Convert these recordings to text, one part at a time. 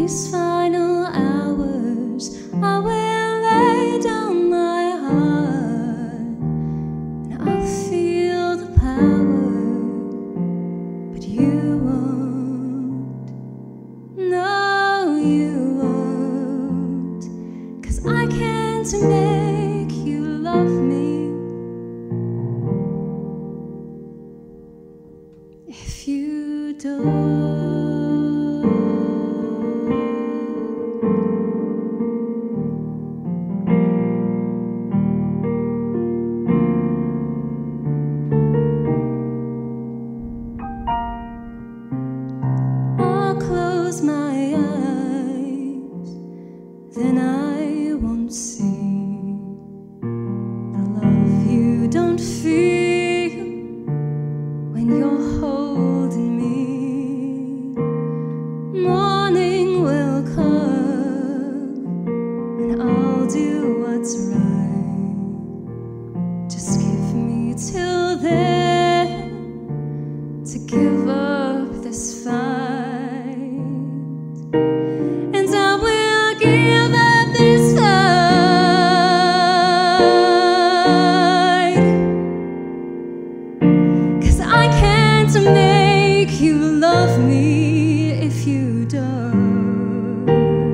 these final hours, I will lay down my heart, and I'll feel the power, but you won't. No, you won't, 'cause I can't make you love me if you don't. My eyes, then I won't see the love you don't feel when you're holding me. Morning will come and I'll do what's right. Just give me till then to give up this fight. Make you love me if you don't.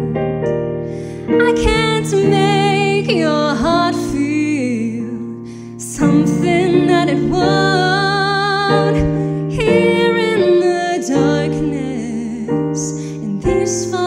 I can't make your heart feel something that it won't. Here in the darkness, in these